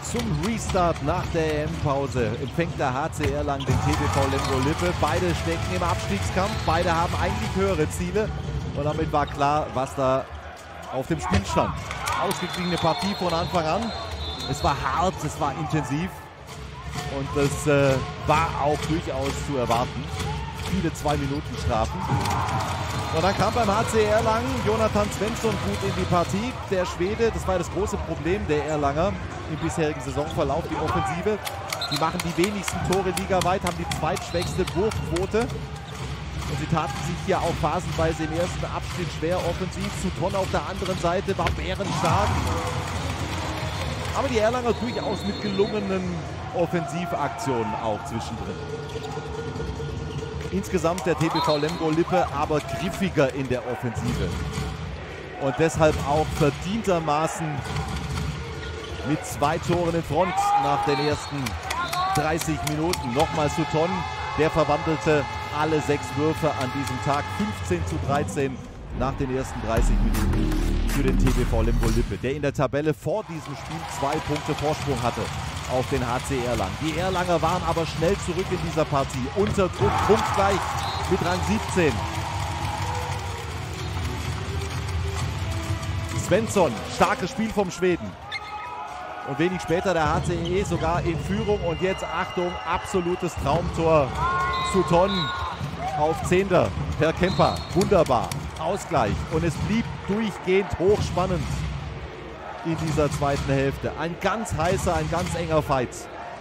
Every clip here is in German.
Zum Restart nach der EM-Pause empfängt der HC Erlangen den TBV Lemgo-Lippe. Beide stecken im Abstiegskampf, beide haben eigentlich höhere Ziele. Und damit war klar, was da auf dem Spiel stand. Ausgeglichene Partie von Anfang an. Es war hart, es war intensiv. Und das war auch durchaus zu erwarten. Viele 2-Minuten-Strafen. Und dann kam beim HC Erlangen Jonathan Svensson gut in die Partie. Der Schwede, das war das große Problem der Erlanger im bisherigen Saisonverlauf, die Offensive. Sie machen die wenigsten Tore ligaweit, haben die zweitschwächste Wurfquote. Und sie taten sich hier auch phasenweise im ersten Abschnitt schwer offensiv. Sutton auf der anderen Seite war bärenstark. Aber die Erlanger durchaus mit gelungenen Offensivaktionen auch zwischendrin. Insgesamt der TBV Lemgo-Lippe aber griffiger in der Offensive. Und deshalb auch verdientermaßen mit 2 Toren in Front nach den ersten 30 Minuten. Nochmal Sutton, der verwandelte alle 6 Würfe an diesem Tag. 15:13 nach den ersten 30 Minuten für den TBV Lemgo-Lippe, der in der Tabelle vor diesem Spiel 2 Punkte Vorsprung hatte auf den HC Erlangen. Die Erlanger waren aber schnell zurück in dieser Partie. Unter Druck, punktgleich mit Rang 17. Svensson, starkes Spiel vom Schweden. Und wenig später der HCE sogar in Führung. Und jetzt, Achtung, absolutes Traumtor. Sutton auf 10. Per Kemper. Wunderbar. Ausgleich. Und es blieb durchgehend hochspannend in dieser zweiten Hälfte. Ein ganz heißer, ein ganz enger Fight.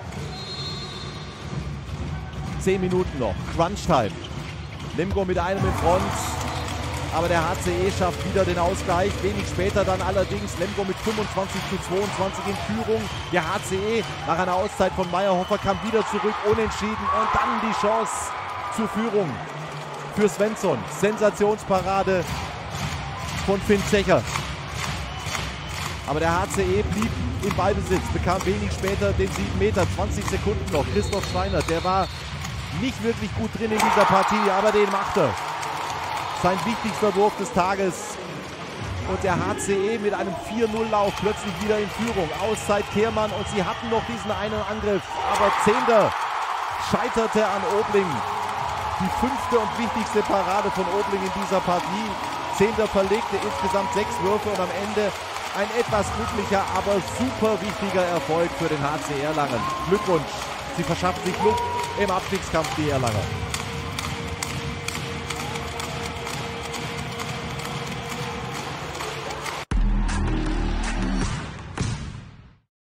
10 Minuten noch. Crunch-Time. Lemgo mit einem in Front. Aber der HCE schafft wieder den Ausgleich. Wenig später dann allerdings Lemgo mit 25:22 in Führung. Der HCE nach einer Auszeit von Meyerhofer kam wieder zurück, unentschieden. Und dann die Chance zur Führung für Svensson. Sensationsparade von Finn Zecher. Aber der HCE blieb im Ballbesitz, bekam wenig später den 7 Meter, 20 Sekunden noch. Christoph Steiner, der war nicht wirklich gut drin in dieser Partie, aber den macht er. Sein wichtigster Wurf des Tages. Und der HCE mit einem 4-0-Lauf plötzlich wieder in Führung. Auszeit Kehrmann und sie hatten noch diesen einen Angriff. Aber 10. scheiterte an Obling. Die 5. und wichtigste Parade von Obling in dieser Partie. 10. verlegte insgesamt 6 Würfe und am Ende ein etwas glücklicher, aber super wichtiger Erfolg für den HC Erlangen. Glückwunsch, sie verschafft sich Luft im Abstiegskampf, die Erlanger.